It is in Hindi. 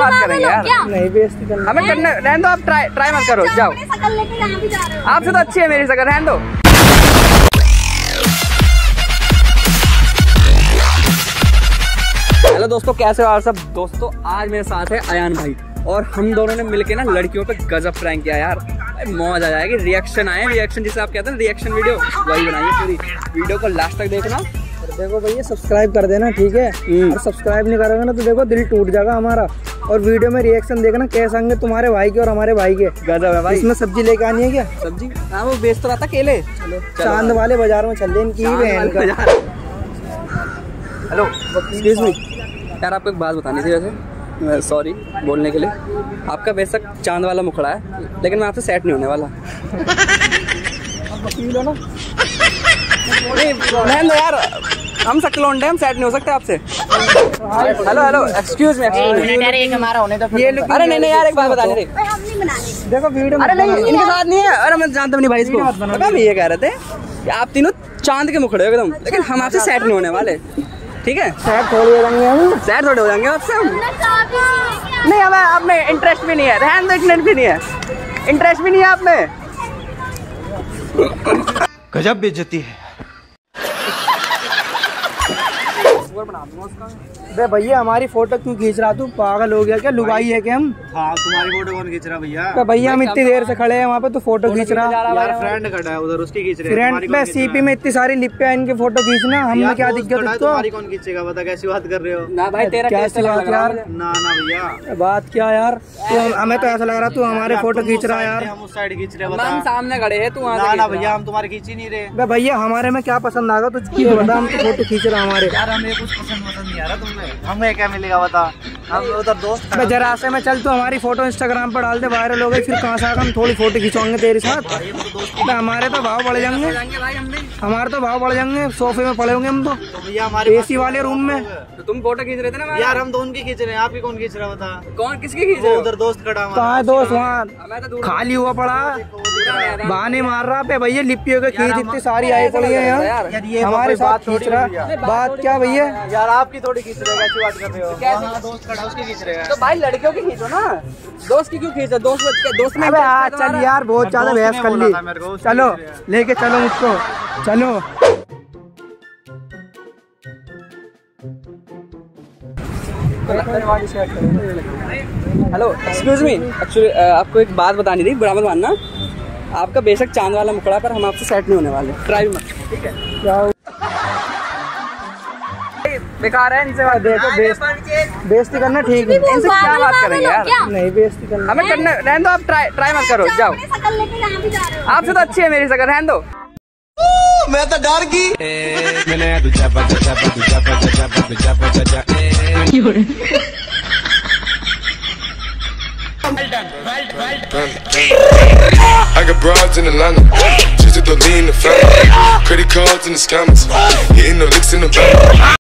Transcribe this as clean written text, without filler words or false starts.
बात करेंगे यार? नहीं बेइज्जती करना, हमें करने रहने दो, आप ट्राई मत करो, जाओ। आपसे तो अच्छी है मेरी शक्ल, रहने दो। हेलो दोस्तों, कैसे हो आप सब? दोस्तों आज मेरे साथ है अयान भाई और हम दोनों ने मिलके ना लड़कियों पे गजब प्रैंक किया यार। मौज आ जाएगी, रिएक्शन आए, रिएक्शन जिसे आप कहते हैं रिएक्शन वीडियो, वही बनाइए। पूरी वीडियो को लास्ट तक देखना। देखो भैया सब्सक्राइब कर देना, ठीक है? और सब्सक्राइब नहीं करोगे ना तो देखो दिल टूट जाएगा हमारा। और वीडियो में रिएक्शन देखना कैसे होंगे तुम्हारे भाई के और हमारे भाई के। गजब है भाई। इसमें सब्जी लेके आनी है क्या? सब्जी? हाँ वो बेच तो रहा था केले। चांद वाले बाजार में चल रहे इनकी बहन का। हेलो एक्सक्यूज मी यार, आपको एक बात बतानी थी वैसे, सॉरी बोलने के लिए। आपका बेशक चांद वाला मुखड़ा है लेकिन मैं आपसे सेट नहीं होने वाला। वकील हो ना? नहीं यार, हम सकलोंडे, हम सेट नहीं हो सकते आपसे। हेलो हेलो एक्सक्यूज मी, हमारा होने तो अरे नहीं यार, एक बात बतानी थी। देखो वीडियो, अरे नहीं इनके साथ नहीं है। अरे मैं जानता नहीं भाई इसको। पता हम ये कह रहे थे कि आप तीनों चांद के मुखड़े हो एकदम, लेकिन हम आपसे सेट नहीं होने वाले, ठीक है? सेट थोड़ी हो जाएंगे हम, सेट थोड़े हो जाएंगे आपसे हम। नहीं हमें आप में इंटरेस्ट भी नहीं है, रहन दो, इंटरेस्ट भी नहीं है, इंटरेस्ट भी नहीं है आप में। गजब बेइज्जती है। बे भैया हमारी फोटो क्यों खींच रहा तू? पागल हो गया क्या? लुगाई है क्या हम? हाँ तुम्हारी फोटो कौन खींच रहा भैया? तो भैया हम इतनी देर से खड़े हैं वहाँ पे, तो फोटो खींच रहा। यार फ्रेंड खड़ा है उधर, उसकी खींच रहे हैं। फ्रेंड में सीपी में इतनी सारी लिप पे इनकी फोटो खींचना, हमें क्या दिक्कत है? तुम्हारी कौन खींचेगा? बता कैसी बात कर रहे हो? ना भाई तेरा कैसी बात यार? ना भैया बात क्या यार? हमें तो ऐसा लग रहा तू हमारे फोटो खींच रहा है यार। हम उस साइड खींच रहे हैं, हम सामने खड़े हैं, तू ना भैया हम तुम्हारे खींच ही नहीं रहे। भैया हमारे में क्या पसंद आएगा तुझको ये बता, हम तो फोटो खींच रहा हमारे। यार हमें कुछ पसंद नहीं आ रहा तुमने, हमें क्या मिलेगा बता? हम उधर दोस्त जरा से में चल, तो हमारी फोटो इंस्टाग्राम पर डाल दे, वायरल हो गई, फिर कहाँ से आकर हम थोड़ी फोटो खिंचवाएंगे तेरे साथ? हमारे तो भाव बढ़ जाएंगे, हमारे तो भाव बढ़ जाएंगे। सोफे में पड़े होंगे हम तो भैया हमारे एसी वाले रूम में। तो तुम फोटो खींच रहे थे ना यार? हम तो उनकी खींच रहे हैं, आप ही कौन खींच रहा बता? कौन किसकी खींच रहे हो? उधर दोस्त खड़ा हुआ। कहाँ है दोस्त? वहाँ तो खाली हुआ पड़ा, बहाने मार रहा पे भैया। लिपियों के खींच इतनी सारी आई पड़ी है यार, हमारे साथ खींच रहा। बात क्या भैया? यार आपकी थोड़ी खींच रहे, कैसी बात कर रहे हो? दोस्त खड़ा उसकी खींच रहे हैं। तो भाई लड़कियों की खींचो ना, दोस्त की क्यों खींचो? दोस्त में चल यार, बहुत ज्यादा बहस कर ली। चलो लेके चलो मुझको, चलो। हेलो एक्सक्यूज मी, एक्चुअली आपको एक बात बतानी थी, बुरा मत मानना। आपका बेशक चांद वाला मुखड़ा, पर हम आपसे सेट नहीं होने वाले, ट्राई मत, ठीक है? बेकार है इनसे बात। देखो बेइज्जती करना ठीक है, इनसे क्या बात करेंगे यार? नहीं बेइज्जती करना, हमें करने रहने दो, आप ट्राई मत करो, जाओ। आपसे तो अच्छी है मेरी शक्ल, रहने दो। मैं तो डर गई। I got broads in Atlanta, just to lean the family. Credit cards in the scammers, hitting the licks in the bank.